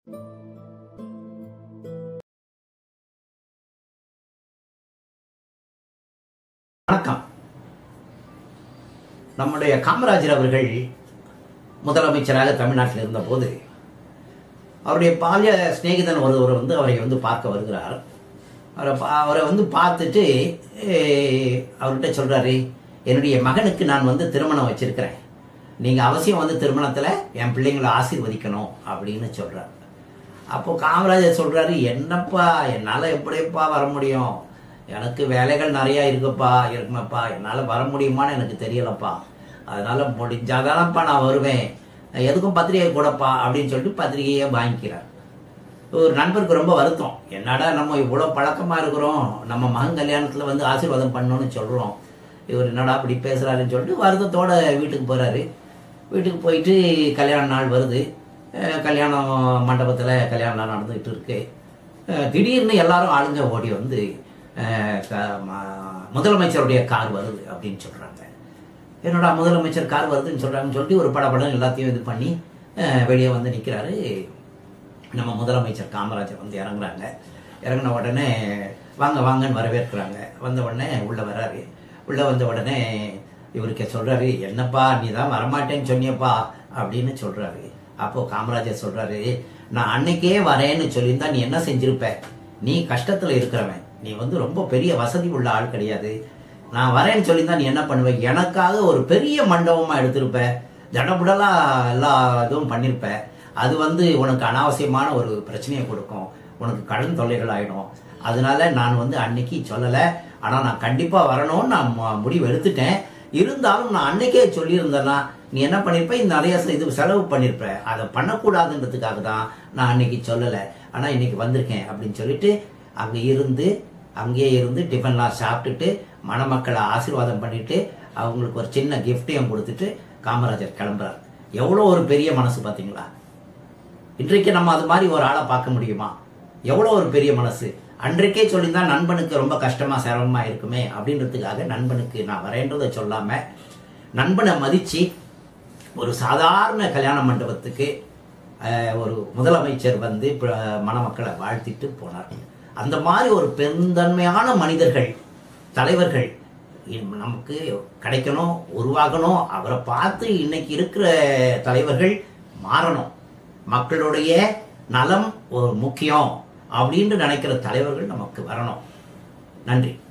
வணக்கம். நம்முடைய காமராஜர் அவர்கள் முதலமைச்சராக தமிழ்நாட்டில் இருந்தபோது அவருடைய பால்ய சிநேகிதன் ஒருவர் அவரை பார்க்க வருகிறார். அவரை பார்த்துட்டு அவர்கிட்ட சொல்றாரு, என்னுடைய மகனுக்கு நான் திருமணம் வச்சிருக்கிறேன், நீங்க அவசியம் திருமணத்துல என் பிள்ளைங்களை ஆசீர்வதிக்கணும் அப்படின்னு சொல்றாரு. அப்போ காமராஜர் சொல்றாரு, என்னப்பா என்னால எப்படிப்பா வர முடியும், எனக்கு வேலைகள் நிறையா இருக்குமப்பா, என்னால் வர முடியுமான்னு எனக்கு தெரியலப்பா, அதனால முடிஞ்சாதானப்பா நான் வருவேன், எதுக்கும் பத்திரிகை கூடப்பா அப்படின்னு சொல்லிட்டு பத்திரிகையை வாங்கிக்கிறார். ஒரு நண்பருக்கு ரொம்ப வருத்தம், என்னடா நம்ம இவ்வளோ பழக்கமாக இருக்கிறோம், நம்ம மகன் கல்யாணத்தில் ஆசீர்வாதம் பண்ணணும்னு சொல்கிறோம், இவர் என்னடா அப்படி பேசுகிறாருன்னு சொல்லிட்டு வருத்தத்தோட வீட்டுக்கு போகிறாரு. வீட்டுக்கு போயிட்டு கல்யாண நாள் வருது. கல்யாண மண்டபத்தில் கல்யாண நாள் நடந்துகிட்டு இருக்கு. திடீர்னு எல்லாரும் ஆளுங்க ஓடி முதலமைச்சருடைய கார் வருது அப்படின்னு சொல்றாங்க. என்னோட முதலமைச்சர் கார் வருதுன்னு சொல்றாங்கன்னு சொல்லிட்டு ஒரு படப்படம் எல்லாத்தையும் இது பண்ணி வெளியே நிற்கிறாரு. நம்ம முதலமைச்சர் காமராஜர் இறங்குறாங்க. இறங்கின உடனே வாங்க வாங்கன்னு வரவேற்கிறாங்க. வந்த உடனே உள்ள வர்றாரு. உள்ள வந்த உடனே இவருக்கு சொல்றாரு, என்னப்பா நீ தான் வரமாட்டேன்னு சொன்னியப்பா அப்படின்னு சொல்றாரு. அப்போ காமராஜர் சொல்றாரு, நான் அன்னைக்கே வரேன்னு சொல்லியிருந்தா நீ என்ன செஞ்சிருப்ப, நீ கஷ்டத்துல இருக்கிறவன், நீ ரொம்ப பெரிய வசதி உள்ள ஆள் கிடையாது, நான் வரேன்னு சொல்லியிருந்தா நீ என்ன பண்ணுவ, எனக்காக ஒரு பெரிய மண்டபமா எடுத்திருப்ப, ஜடபுடலா எல்லா இதுவும் பண்ணிருப்ப, அது உனக்கு அனாவசியமான ஒரு பிரச்சனையை கொடுக்கும், உனக்கு கடன் தொல்லைகள் ஆயிடும், அதனால நான் அன்னைக்கு சொல்லலை, ஆனா நான் கண்டிப்பா வரணும்னு நான் முடிவு எடுத்துட்டேன், இருந்தாலும் நான் அன்னைக்கே சொல்லியிருந்தேன்னா நீ என்ன பண்ணிருப்ப, இந்த நிறைய இது செலவு பண்ணிருப்ப, அதை பண்ணக்கூடாதுன்றதுக்காக தான் நான் அன்னைக்கு சொல்லலை, ஆனா இன்னைக்கு வந்திருக்கேன் அப்படின்னு சொல்லிட்டு அங்கேயே இருந்து டிஃபன்லாம் சாப்பிட்டுட்டு மணமக்களை ஆசீர்வாதம் பண்ணிட்டு அவங்களுக்கு ஒரு சின்ன கிஃப்டையும் கொடுத்துட்டு காமராஜர் கிளம்புறார். எவ்வளோ ஒரு பெரிய மனசு பார்த்தீங்களா? இன்றைக்கு நம்ம அது மாதிரி ஒரு ஆளை பார்க்க முடியுமா? எவ்வளோ ஒரு பெரிய மனசு. அன்றைக்கே சொல்லியிருந்தா நண்பனுக்கு ரொம்ப கஷ்டமா சிரமமா இருக்குமே அப்படின்றதுக்காக நண்பனுக்கு நான் வரேன்றதை சொல்லாம நண்பனை மதிச்சு ஒரு சாதாரண கல்யாண மண்டபத்துக்கு ஒரு முதலமைச்சர் மணமக்களை வாழ்த்திட்டு போனார். அந்த மாதிரி ஒரு பெருந்தன்மையான மனிதர்கள், தலைவர்கள் நமக்கு கிடைக்கணும், உருவாகணும். அவரை பார்த்து இன்னைக்கு இருக்கிற தலைவர்கள் மாறணும். மக்களுடைய நலம் ஒரு முக்கியம் அப்படின்னு நினைக்கிற தலைவர்கள் நமக்கு வரணும். நன்றி.